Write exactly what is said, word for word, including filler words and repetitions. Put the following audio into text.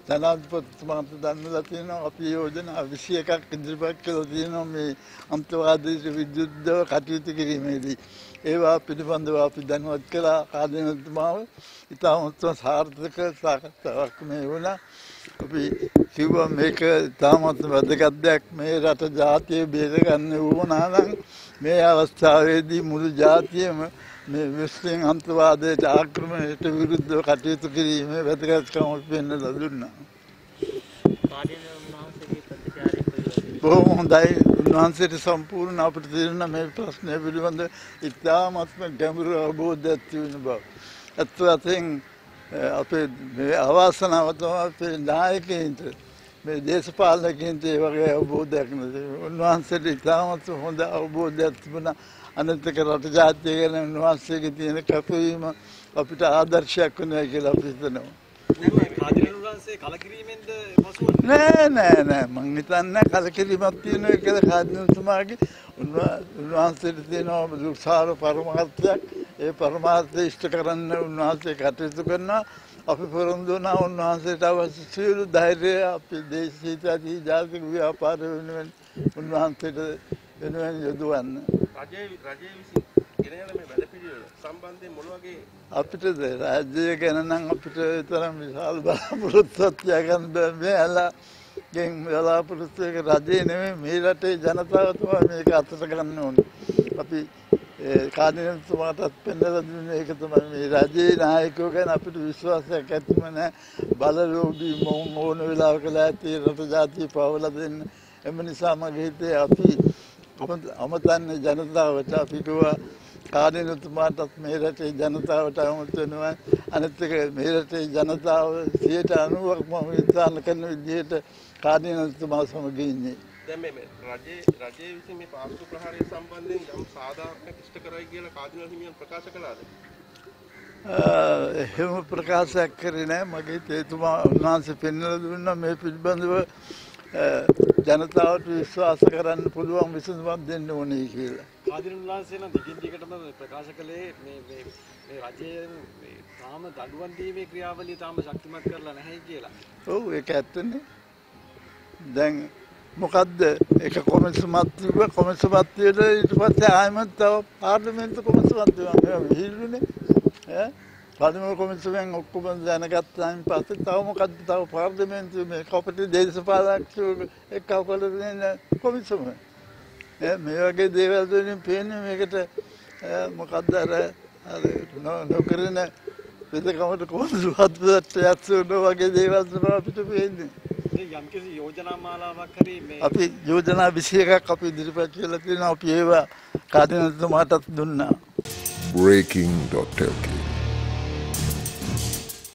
ජනාධිපතිතුමාට දන්වලා තියෙනවා අපි යෝජනා විසි එකක් ඉදිරිපත් කළා තියෙනවා මේ අන්තවාදීට විරුද්ධව කටයුතු කිරීමේදී. ඒවා පිළිබඳව අපි දැනුවත් කළා කාර්යනිර්වාහකතුමාව. ඉතාමත් සාර්ථක සාකච්ඡාවක් මේ වුණා. අපි කිව්වා මේක ඉතාමත් වැදගත් දෙයක් මේ රට ජාතිය බේර ගන්න වුණා නම් මේ අවස්ථාවේදී මුළු ජාතියම මේ මුස්ලිම් අන්තවාදයට ආක්‍රමණයට විරුද්ධව කටයුතු කිරීමේ වැදගත්කම පෙන්වලා දුන්නා. බොහොම හොඳයි. උන්වහන්සේට සම්පූර්ණ අපිට තේරෙන මේ ප්‍රශ්නය පිළිබඳ ඉතාමත්ම ගැඹුරු අවබෝධයක් තිබෙන බව. අත් වශයෙන් අපේ අවාසනාව තමයි අපේ නායකයින්ට මේ දේශපාලකයින්ට ඒ වගේ අවබෝධයක් නැති. උන්වහන්සේට ඉතාමත් හොඳ අවබෝධයක් තිබුණා. අනිත් එක රට ජාතිය ගැන උන්වහන්සේගේ තියෙන කැපවීම අපිට ආදර්ශයක් වෙනවා කියලා අපි හිතනවා. නෑ නෑ නෑ මං හිතන්නේ කලකිරීමක් තියෙනවා කියලා කාර්යනිර්වාහකතුමාගේ උන්වහන්සේට තියෙනවා දුක්සාර පරමාර්ථයක්. ඒ පරමාර්ථය ඉෂ්ට කරන්න උන්වහන්සේ කටයුතු කරනවා. අපි පොරොන්දු වුණා උන්වහන්සේට අවශ්‍ය සියලු ධෛර්යය අපි දේශීය ජාතික ව්‍යාපාර වෙනුවෙන් උන්වහන්සේට වෙනුවෙන් යොදවන්න. රජයේ රජයේ විසින් ගෙන යන මේ වැඩපිළිවෙල සම්බන්ධයෙන් මොන වගේ අපිට රාජ්‍යය ගැන නම් අපිට තරම් විශාල බලාපොරොත්තුවක් තියාගන්න බෑ. මේ අලගෙන් බලාපොරොත්තු එක රජේ නෙමෙයි මේ රටේ ජනතාව තමයි මේක අතට ගන්න ඕනේ. අපි කාර්යනිර්වාහකතුමාටත් පෙන්නලා දුන්නේ ඒක තමයි මේ රජේ නායකයෝ ගැන අපිට විශ්වාසයක් ඇතිම නැහැ. බලලෝභී මොන වෙලාවක läති රට ජාතිය පවලා දෙන්න. එම නිසා මගේ හිතේ අපි අමතන්නේ ජනතාවට අපි කිව්වා කාර්යනිර්වාහකතුමාටත් මේ රටේ ජනතාවට අමත වෙනවා. අනිත් එක මේ රටේ ජනතාව සියයට අනූවක්ම විශ්වාස කරන විදිහට කාර්යනිර්වාහකතුමා සමග ඉන්නේ. දැන් මේ රජයේ රජයේ විසින් මේ පාස්කු ප්‍රහාරය සම්බන්ධයෙන් යම් සාධාරණයක් ඉෂ්ට කරයි කියලා කාර්යනිර්වාහක හිමියන් ප්‍රකාශ කළාද? එහෙම ප්‍රකාශයක් කරේ නැහැ. මගේ තේතුමා උන්වහන්සේ පෙන්වලා දුන්නා මේ පිළිබඳව ජනතාවට විශ්වාස කරන්න පුළුවන් විසඳුමක් දෙන්න ඕනේ කියලා. කාර්යනිර්වාහකයන් නම් දිගින් දිගටම ප්‍රකාශ කළේ මේ මේ මේ රජයේ මේ තාම දඬුවම් දීමේ ක්‍රියාවලිය තාම ශක්තිමත් කරලා නැහැ කියලා. ඔව් ඒක ඇත්තනේ. දැන් මොකද්ද ඒක කොමිසමක් තිබ්බ කොමිසමත්වයට ඊට පස්සේ ආයමත් තව පාර්ලිමේන්තු කොමිසමක් තිබුණා. මේ විහිළුනේ ඈ පාර්ලිමේන්තු කොමිසමෙන් ඔක්කොම දැනගත්තාන් පස්සේ තව මොකද්ද තව පාර්ලිමේන්තු මේ කොපිටි දේශපාලකයෝ එක්කවල දෙන කොමිසම ඈ මේ වගේ දේවල් වලින් පේන්නේ මේකට මොකද්ද අර අර නොකරන වෙදකමට කොහොමද හත්පත්යක් වගේ දේවල් තමයි අපිට පේන්නේ. යම්කිසි යෝජනා මාලාවක් හරි මේ අපි යෝජනා විසි එකක් අපි ඉදිරිපත් කරලා තියෙනවා. අපි ඒවා කාර්යනිර්වාහකතුමාටත් දුන්නා. breaking dot l k